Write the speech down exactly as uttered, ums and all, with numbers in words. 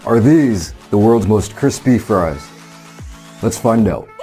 Are these the world's most crispy fries? Let's find out.